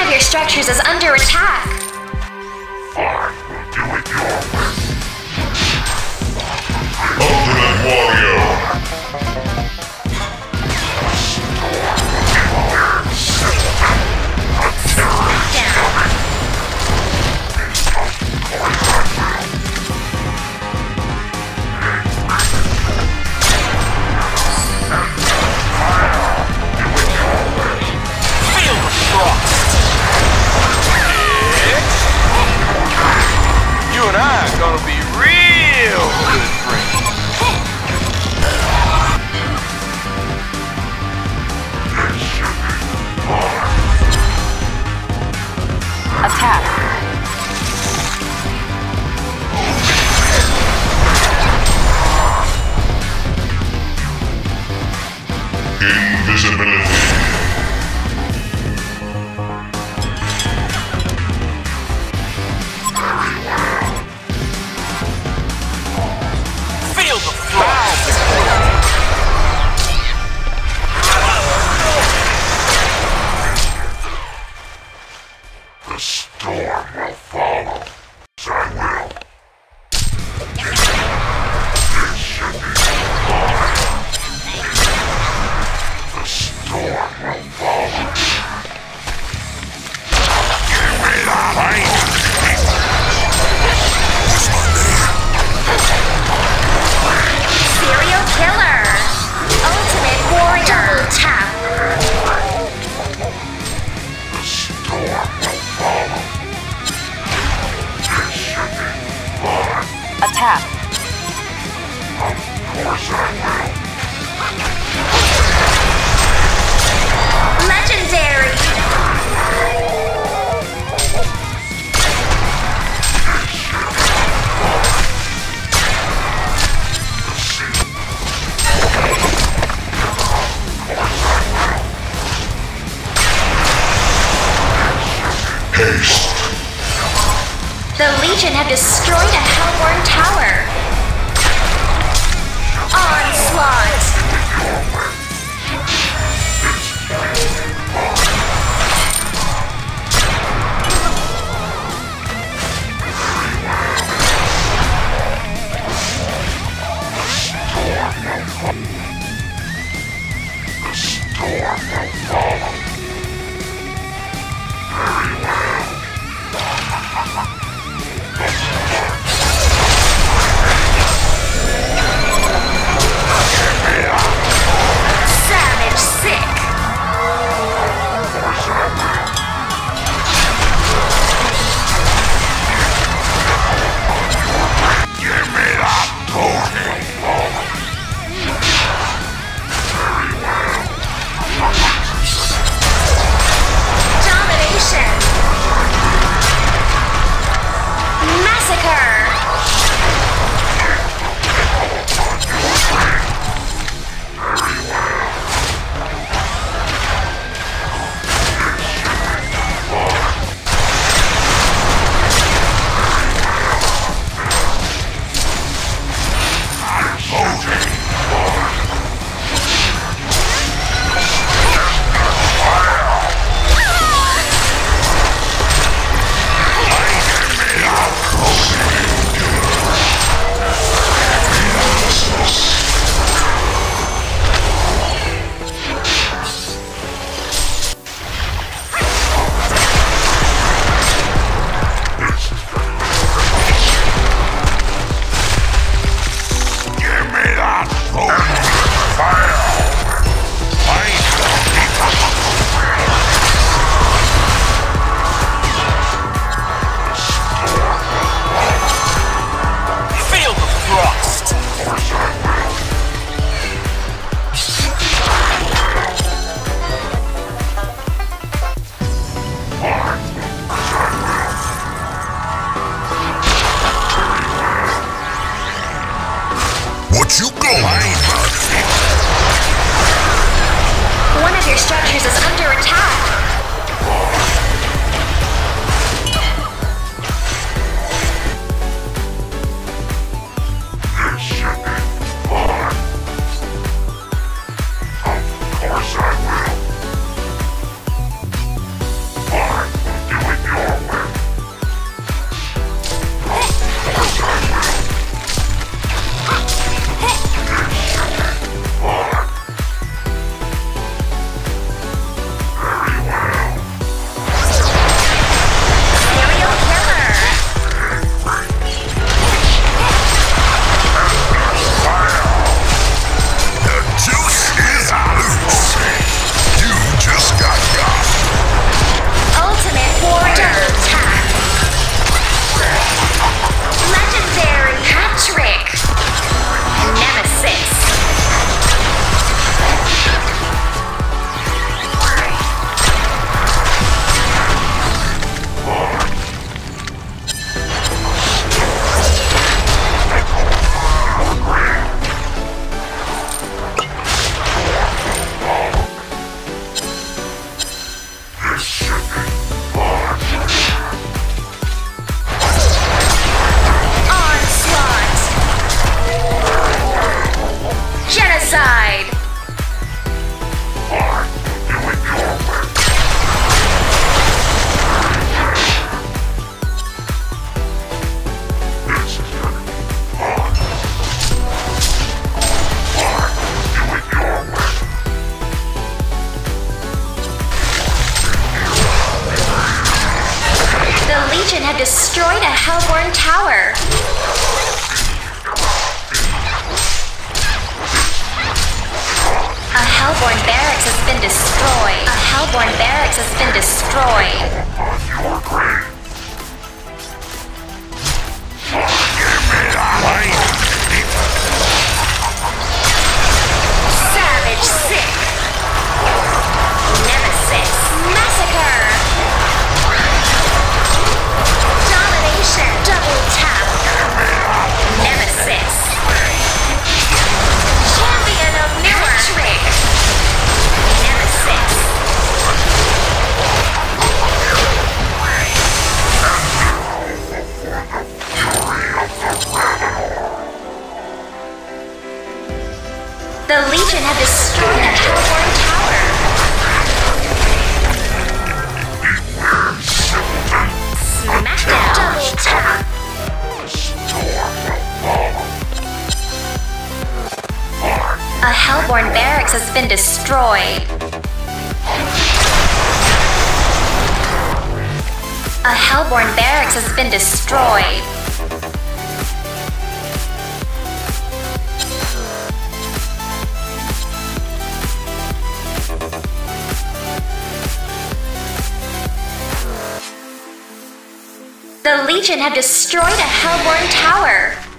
of your structures is under attack. Fine, we'll do it your way. Ultimate Wario! You and I are gonna be real good friends. Attack. Invisibility. Feel the flow. The storm will follow. So I will. It should be fine. The storm will follow. Give me the light. Serial killer. Ultimate warrior. Double tap. The storm will follow. It should be fine. Attack. Of course I will. Legendary. Haste. The Legion have destroyed a Hellborn tower. Onslaught. The storm will follow. Very well. Savage sick. Of course I will. Give me that torch. Very well. Domination. Massacre. Give me that fire. Feel the thrust. Of course I will. What you going? One of your structures is under attack. It should be fine. Of course I will. Fine. destroyed a Hellborn tower. A Hellborn barracks has been destroyed. A Hellborn barracks has been destroyed. Savage Sick. Nemesis. Massacre. Domination. Double tap. Nemesis. Champion of Newark. Nemesis. The Legion have destroyed a Hellborn tower. Smackdown. Double tap. A Hellborn barracks has been destroyed. A Hellborn barracks has been destroyed. The Legion have destroyed a Hellborn tower.